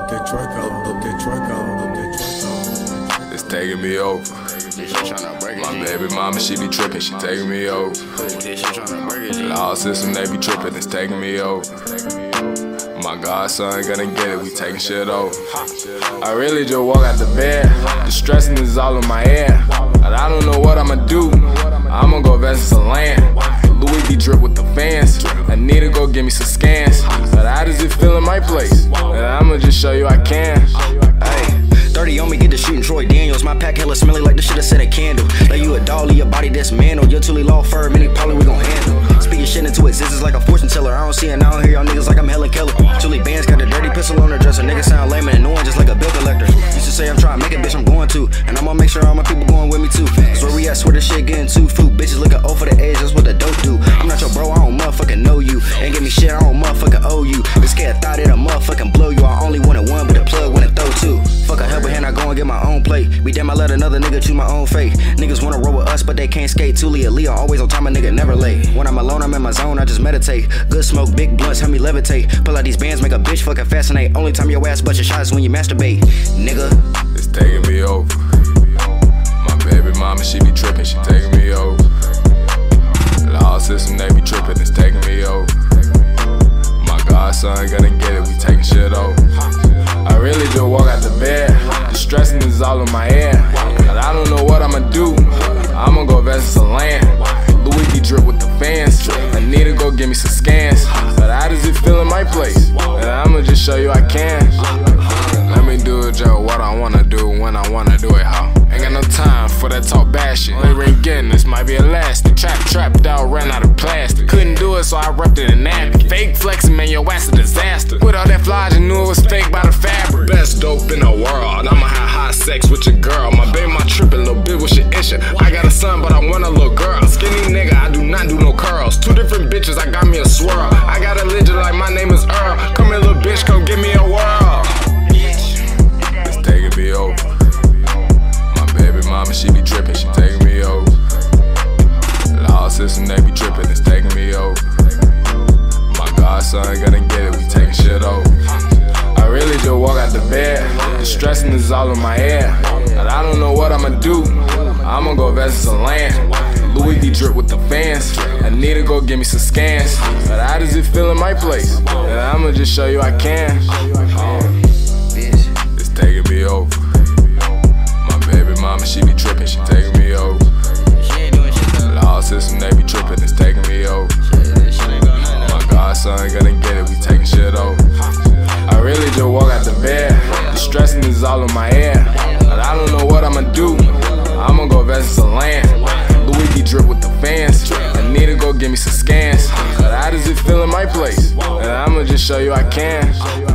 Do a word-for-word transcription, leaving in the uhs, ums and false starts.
okay, Draco, okay, Draco, okay, Draco. It's taking me over. My baby mama, she be trippin', she taking me over. The whole system, they be trippin', it's taking me over. My godson gonna get it, we taking shit over. I really just walk out the bed, the stressing is all in my head. And I don't know what I'ma do, I'ma go invest in some land. Louis V drip with the fans, I need to go get me some scans. But how does it feel in my place? And I'ma just show you I can. Hey. thirty on me, get to shooting Troy Daniels. My pack hella smelly like the shit I set a candle. Like you a dolly, your body dismantled. Your toolie law firm, any probably we gon' handle. Speaking shit into existence like a fortune teller. I don't see it, I don't hear y'all niggas like I'm Helen Keller. Toolie bands got a dirty pistol on her dresser. Niggas sound lame and annoying just like a bill collector. Used to say I'm trying to make it, bitch, I'm going to. And I'ma make sure all my people going with me too. Cause where we at, swear this shit getting too food. Bitches looking over the edge, that's what the dope do. I'm not your bro, I don't motherfucking know you. Ain't give me shit, I don't motherfucking owe you. This cat thought it'll motherfucking blow you. I only wanted one, but the plug when it throw two. Fuck a helper hand, I go and get my own plate. Be damn, I let another nigga choose my own fate. Niggas wanna roll with us, but they can't skate. Toolie, Leo, always on time, a nigga never late. When I'm alone, I'm in my zone, I just meditate. Good smoke, big blunts, help me levitate. Pull out these bands, make a bitch fucking fascinate. Only time your ass bust your shots is when you masturbate, nigga. It's taking me over. My baby mama, she be trippin', she taking me over. The whole system, they be trippin', it's taking me over. My godson gonna get it, we taking shit over. I really just walk out the bed, the stressing is all in my head. And I don't know what I'ma do, I'ma go invest in some land. Louis V drip with the fans, I need to go get me some scans. But how does it feel in my place? And I'ma just show you I can. Let me do it just what I wanna do when I wanna do it, how? Ain't got no time for that talk bad shit. Only ring getting this might be elastic. Trap trapped out, ran out of plastic. Couldn't do it, so I wrapped it in napkin. Fake flexing, man, your ass a disaster. With all that flies, you knew it was fake by the fabric. Best dope in the world, I'ma have high sex with your girl. My baby, my trippin', little bitch, what's your issue? I got a son, but I want a little girl. Skinny nigga, I do not do no curls. Two different bitches, I got me a swirl. I got a legend like my name is Earl. Come here, little bitch, come give me a whirl. It's taking me over. My baby mama, she be trippin', she taking me over. The whole system, they be trippin', it's taking me over. My godson gonna get it, we taking shit over. I really just walk out the bed, the stressing is all in my head. And I don't know what I'ma do, I'ma go invest in some land. Louis V drip with the fans, I need to go get me some scans. But how does it feel in my place? And I'ma just show you I can. It's taking me over. My baby mama, she be trippin', she taking me over. The whole system, they be trippin', it's taking me over. My godson gonna get it, we taking shit over. I really just walk out the bed, the stressing is all in my head. And I don't know what I'ma do, I'ma go invest in some land. Louis V drip with the fans, I need to go get me some scans. But how does it feel in my place? And I'ma just show you I can.